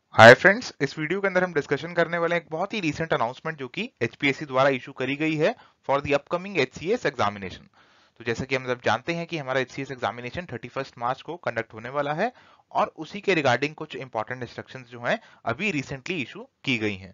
Hi friends, इस video के अंदर हम डिस्कशन करने वाले हैं एक बहुत ही रीसेंट अनाउंसमेंट जो कि एचपीएससी द्वारा इशू करी गई है for the upcoming HCS examination. तो जैसा कि हम सब जानते हैं कि हमारा एचसीएस एग्जामिनेशन 31 मार्च को कंडक्ट होने वाला है और उसी के रिगार्डिंग कुछ इंपॉर्टेंट इंस्ट्रक्शंस जो हैं अभी रिसेंटली इशू की गई हैं।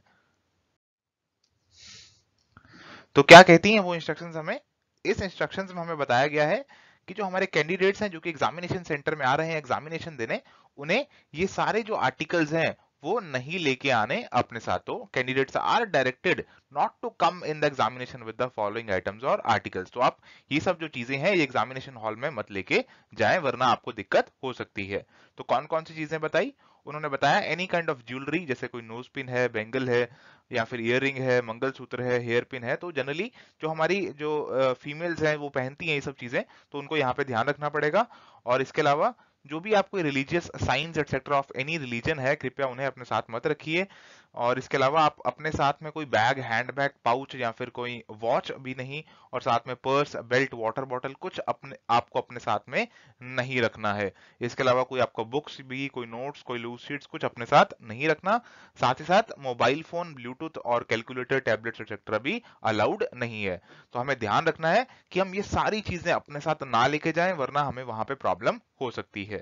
तो क्या कहती हैं वो इंस्ट्रक्शंस हमें? इस इंस्ट्रक्शंस में हमें बताया गया है कि जो हमारे कैंडिडेट्स हैं जो कि एग्जामिनेशन सेंटर में आ रहे हैं एग्जामिनेशन देने, उन्हें ये सारे जो आर्टिकल्स हैं वो नहीं लेके आने अपने साथ। तो candidates are directed not to come in the examination with the following items और आर्टिकल्स। तो आप ये सब जो चीजें हैं ये एग्जामिनेशन हॉल में मत लेके जाएं, वरना आपको दिक्कत हो सकती है। तो कौन कौन सी चीजें बताई? उन्होंने बताया एनी काइंड ऑफ ज्वेलरी, जैसे कोई नोज पिन है, बेंगल है, या फिर इयररिंग है, मंगलसूत्र है, हेयर पिन है। तो जनरली जो हमारी जो फीमेल्स हैं वो पहनती हैं ये सब चीजें, तो उनको यहाँ पे ध्यान रखना पड़ेगा। और इसके अलावा जो भी आपको religious signs etcetera of any religion है, कृपया उन्हें अपने साथ मत रखिए। और इसके अलावा आप अपने साथ में कोई बैग, हैंड बैग, पाउच या फिर कोई वॉच भी नहीं, और साथ में पर्स, बेल्ट, वाटर बॉटल कुछ अपने आपको अपने साथ में नहीं रखना है। इसके अलावा कोई आपको बुक्स भी, कोई नोट्स, कोई लूज शीट्स कुछ अपने साथ नहीं रखना। साथ ही साथ मोबाइल फोन, ब्लूटूथ और कैलकुलेटर, टैबलेट्स एक्सेट्रा भी अलाउड नहीं है। तो हमें ध्यान रखना है कि हम ये सारी चीजें अपने साथ ना लेके जाएं, वरना हमें वहां पे प्रॉब्लम हो सकती है।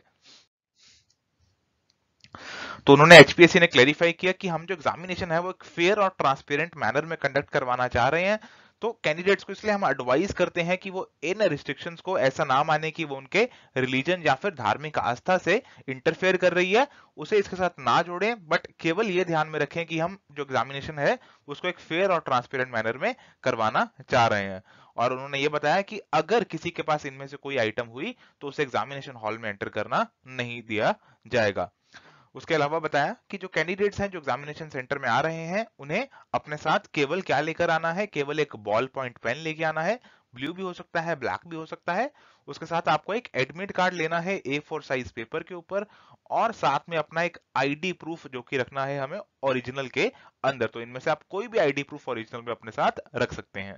तो उन्होंने एचपीएससी ने क्लेरिफाई किया कि हम जो एग्जामिनेशन है वो एक फेयर और ट्रांसपेरेंट मैनर में कंडक्ट करवाना चाह रहे हैं। तो कैंडिडेट्स को इसलिए हम एडवाइज करते हैं कि वो इन रिस्ट्रिक्शंस को ऐसा ना माने कि वो उनके रिलीजन या फिर धार्मिक आस्था से इंटरफेयर कर रही है, उसे इसके साथ ना जोड़ें। बट केवल ये ध्यान में रखें कि हम जो एग्जामिनेशन है उसको एक फेयर और ट्रांसपेरेंट मैनर में करवाना चाह रहे हैं। और उन्होंने ये बताया कि अगर किसी के पास इनमें से कोई आइटम हुई तो उसे एग्जामिनेशन हॉल में एंटर करना नहीं दिया जाएगा। उसके अलावा बताया कि जो कैंडिडेट्स हैं जो एग्जामिनेशन सेंटर में आ रहे हैं, उन्हें अपने साथ केवल क्या लेकर आना है? केवल एक बॉल पॉइंट पेन लेके आना है। ब्लू भी हो सकता है, ब्लैक भी हो सकता है। उसके साथ आपको एक एडमिट कार्ड लेना है A4 साइज पेपर के ऊपर, और साथ में अपना एक आईडी प्रूफ जो कि रखना है हमें ओरिजिनल के अंदर। तो इनमें से आप कोई भी आईडी प्रूफ ओरिजिनल में अपने साथ रख सकते हैं।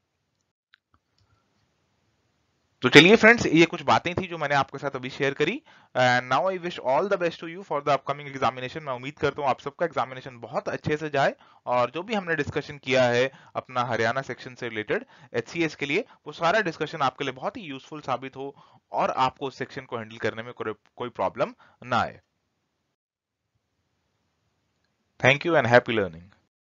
तो चलिए फ्रेंड्स, ये कुछ बातें थी जो मैंने आपके साथ अभी शेयर करी। And now I wish all the best to you for the upcoming examination. मैं उम्मीद करता हूँ आप सबका एग्जामिनेशन बहुत अच्छे से जाए, और जो भी हमने डिस्कशन किया है अपना हरियाणा सेक्शन से रिलेटेड एचसीएस के लिए, वो सारा डिस्कशन आपके लिए बहुत ही यूजफुल साबित हो और आपको उस सेक्शन को हैंडल करने में कोई प्रॉब्लम ना आए। Thank you and happy learning.